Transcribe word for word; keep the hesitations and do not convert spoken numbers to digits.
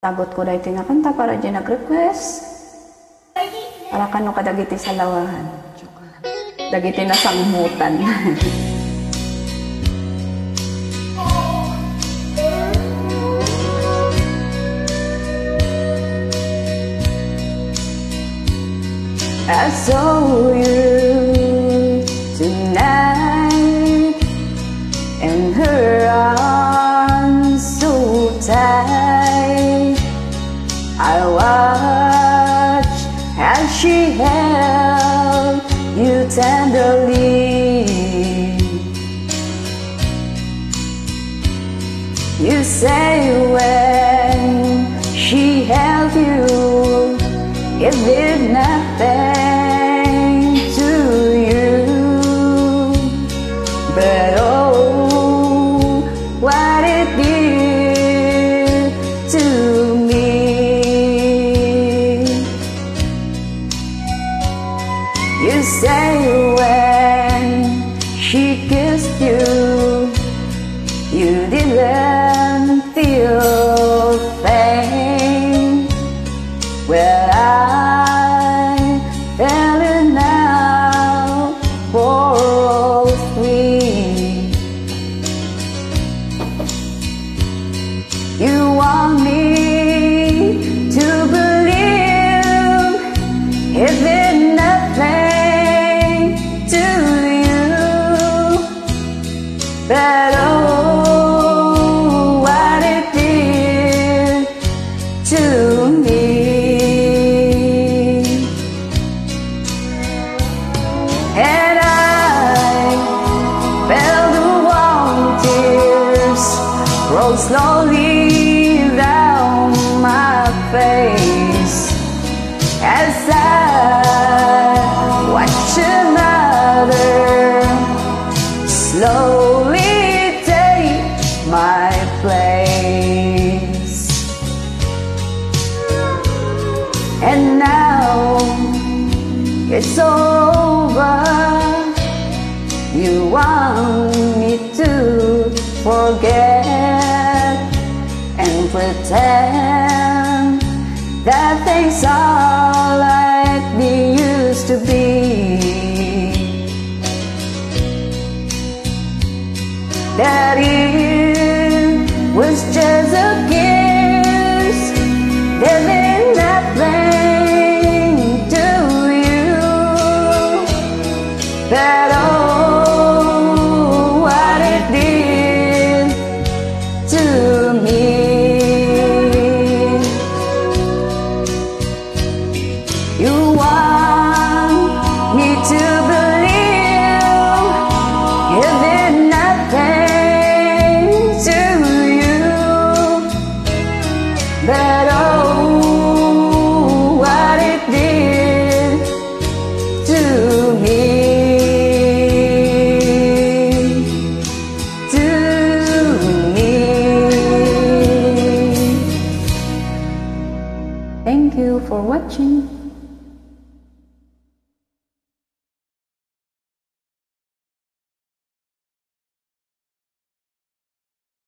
Tagot ko dahil tinakanta para dyan nag-request. Para kano kadagiti sa lawahan. Dagiti na sangmutan. I saw you tonight and her arms so tight. I watched as she held you tenderly. You say when she held you, it did nothing to you, but oh, what it did to me. You say when she kissed you, you didn't feel pain. Well, I felt it now for free. You want me to believe it did nothing to you, but oh, what it did to me. And I felt the warm tears roll slowly down my face as I watched another slowly take my place. And now it's over. You want me to forget and pretend that things are like they used to be. That it was just a kiss, that meant nothing to you, but oh, what it did to me. You want me to believe it did nothing to you, but oh, what it did to me. Thank you for watching.